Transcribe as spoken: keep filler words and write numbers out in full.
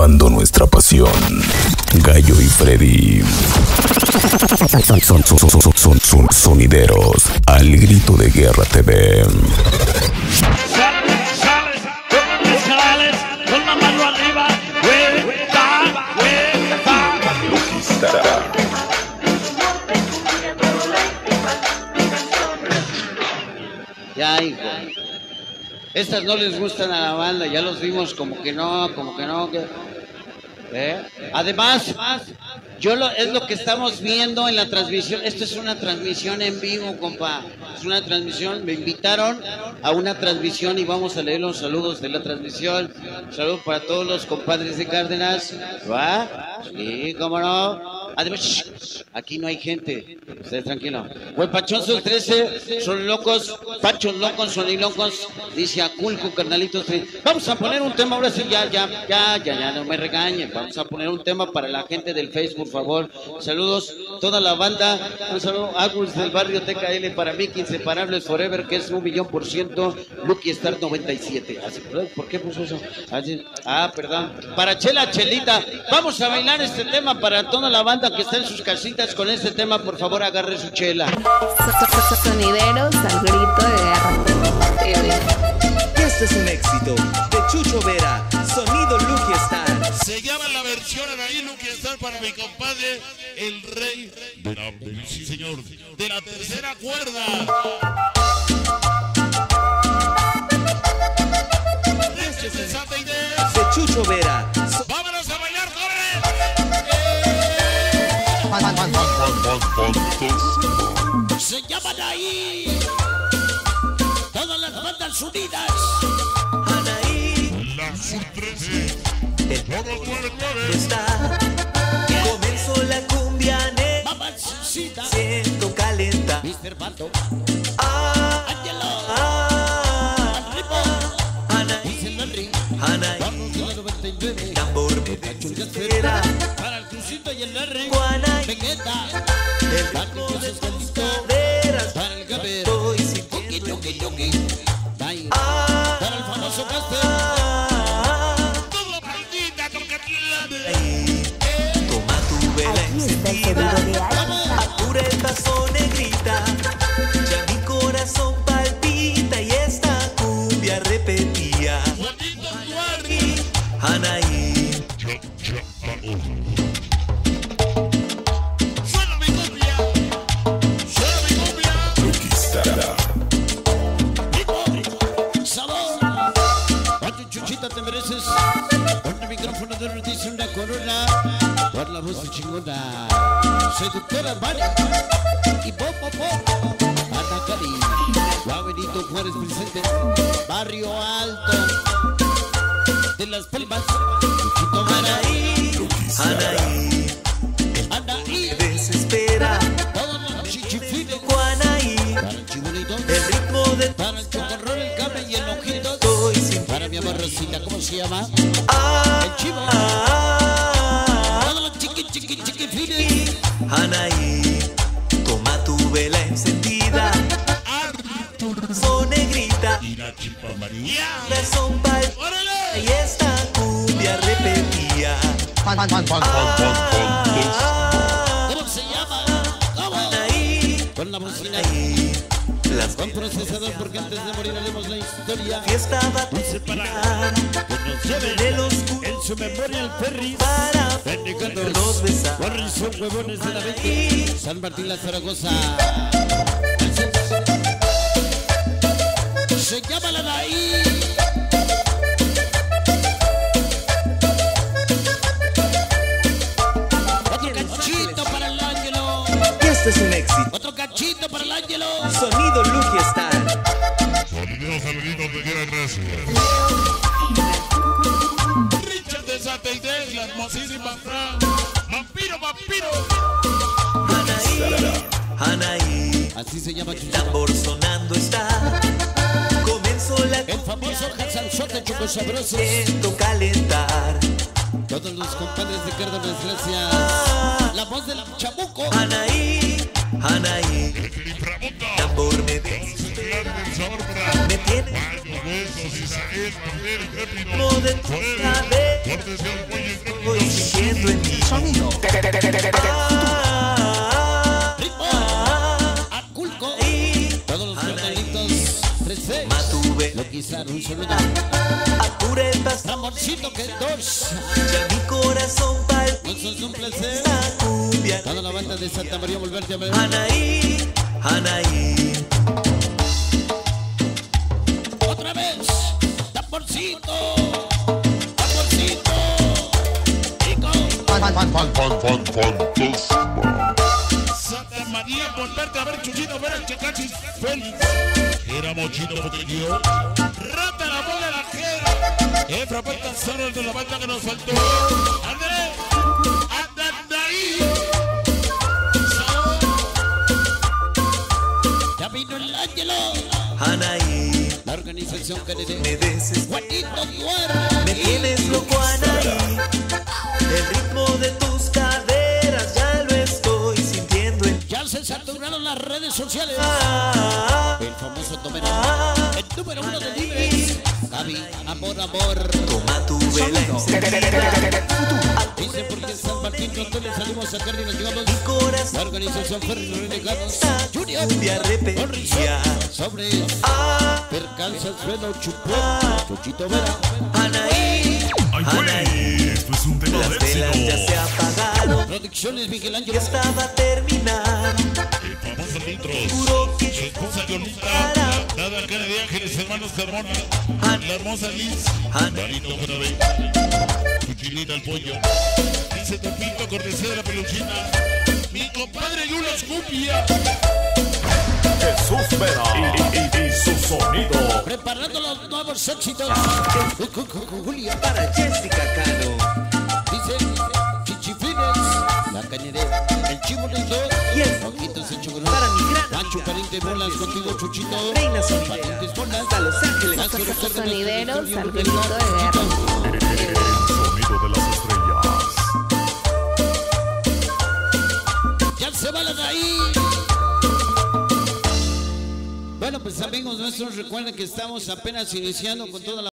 Reavivando nuestra pasión. Gallo y Freddy. Son, son, son, son, son, son sonideros. Al grito de Guerra T V. Con la mano arriba, hueva, hueva. Ya, hijo. Estas no les gustan a la banda, ya los vimos como que no, como que no. Que... ¿Eh? Además, yo lo, es lo que estamos viendo en la transmisión. Esto es una transmisión en vivo, compa. Es una transmisión. Me invitaron a una transmisión y vamos a leer los saludos de la transmisión. Saludos para todos los compadres de Cárdenas. ¿Va? Sí, cómo no. Además, shh, aquí no hay gente. Ustedes tranquilo. Huepachosos trece, son locos. Pachos locos, son y locos. Dice Aculco, carnalitos. Vamos a poner un tema ahora sí, ya, ya, ya, ya, ya, no me regañen. Vamos a poner un tema para la gente del Facebook, por favor. Saludos, toda la banda. Un saludo a Agus del barrio T K L, para mí, Inseparables Forever, que es un millón por ciento. Lucky Star noventa y siete. ¿Por qué puso eso? Ah, perdón. Para Chela Chelita, vamos a bailar este tema para toda la banda que está en sus casitas con este tema. Por favor, agarre su chela. Sonideros al grito de Guerra. Este es un éxito de Chucho Vera, sonido Lucky Star. Se llama la versión Anaí Lucky Star para mi compadre, el rey de la, sí, señor, de la tercera cuerda. Este es el Santa Idea de Chucho Vera. ¡Vámonos a bailar, corre! Se llaman ahí todas las bandas unidas. Anaí, La Sur trece, el nueve nueve nueve. está. Comenzó la cumbia negra. Mamacita, Siento calenta. mister Pato, Ah, Angelo, ah, Ripo, Anaí, dice Larry, Anaí, vamos a la noventa y nueve. tambor me desespera. Para el Crucito y el Larry, Juanaí, Vegeta, el para ritmo de tus tus Escalito, caderas. para el Gaber, Estoy Yogi, sintiendo Yogi, Yogi, Dai, Ah, para el famoso Caster, ah, Todo maldita, Tocatla. ahí. Toma tu vela Aquí está el encendida. seguro de alma. Apura el paso, negrita. Ya mi corazón palpita y esta cumbia repetía. Juanito Duarte. Anaí, Ya, ya, vamos. Suena mi cumbia. Suena mi cumbia. sabor. Cuánto chuchita te mereces. Con el micrófono de nos dice una corona. Por la voz de chingona. Seductora Vale. Y pop, pop, pop. Ana Cari. Juan Benito Juárez presente. Barrio Alto. De las Palmas. Chuchito Anaí, Anaí, Anaí. me desespera. Todos los chichifines. Juanaí, Para el chibolito. el ritmo de Para el chocorrol, el cable y el ojito. estoy sin Para mi amor Rosita, ¿cómo se llama? Ah, El chivo. ah, Todos los chiqui, chiqui, chiqui fines. Anaí, toma tu vela encendida. Son negrita, Y la chipa María. corazón palpita ¡Órale! y esta cumbia repetía. Ah, ¿Cómo se llama? ¿Cómo? Anaí, Con la bocina. Anaí, las Con procesador, porque antes de morir haremos la historia. fiesta va a terminar. Que nos lleven En el oscuro en su memoria el Ferris. para Bendiciones. podernos besar. Corren son huevones de la veinte. San Martín la Zaragoza. Se llama la Daí. Otro cachito para el Ángelo. Este es un éxito. Otro cachito para el Ángelo. Sonido Lucky Star. Sonidos al grito de Guerra Gracia. Richard de Santa Idea, la hermosísima Fran. Vampiro, vampiro. Anaí, Anaí, Así se llama el Chuchito. tambor sonando está. Comenzó la El famoso Hansalzote Choco Sabroso. siento calentar. Todos los compadres de Cárdenas, gracias. La voz del chamuco. Anaí, Anaí, El inframundo. tambor me Vamos a desespera. hablar del sabor para Me tiene Guayo, huesos, Israel, Manuel, Rápido. No de tus Fuego. caderas. Fuerte sea el cuello, Estoy rápido. sintiendo en mi sonido. Aculco. Y Todos los carnalitos. tres C. Matuve. Lo quisaron, un saludo. Apure el paso. Ramoncito que dos. Ya mi corazón palpita. Eso es un placer. Esta cumbia. Toda la banda de Santa María volverte a ver. Anaí, Anaí. Otra vez. Tamborcito. Tamborcito. Rico. Santa María, volverte a ver, Chuchito, ver el Checachis Félix. Era mochito pequeño. Rata la bola la jera. Efra Pantanzaro, el de la banda que nos faltó. Andrés, andan ahí. Ya vino el Ángelo. Anaí. La organización que le dé. Me desesperas. Juanito Duarte. Me tienes loco, Anaí. El ritmo de tus caderas ya lo estoy sintiendo en Ya se saturaron las redes sociales. ah, El famoso Tomero. ah, El número uno de libres. Gaby, amor, amor. Toma tu vela encendida. Dice porque en San Martín nosotros le salimos a sacar y nos llevamos. Mi corazón La organización Ferry los Renegados. Junior. cumbia repetía. Sobre Ah, percanza el freno chupó. Chuchito Vera. Anaí, Anaí. Esto es un tema Las de velas ya se éxito. apagaron. Producciones Miguel Ya Ángel. estaba a terminar. El famoso Litros. Juro Su que esposa Yolita. Nada cara de Ángeles, hermanos Carmona. La hermosa Liz. Marito Jarabe. Chuchinita el pollo. Dice Topito, cortesía de la peluchina. Mi compadre Yulos Cupia. Jesús Vera y, y- y su sonido. Preparando los nuevos éxitos. Julia. para Jessica Cano. Dice Chichifines. La cañerera. El chivo del dos. Y el Ojitos hecho con para mi gran Pancho amiga. Pariente Bolas contigo, Chuchito. Reina Sonidera. Parientes Bolas. Hasta Los Ángeles. Lázaro Cárdenas, Sonideros Felipe al Uribe, grito de guerra. El sonido de las estrellas. Ya se va la de ahí. Bueno, pues amigos nuestros, recuerden que estamos apenas iniciando con toda la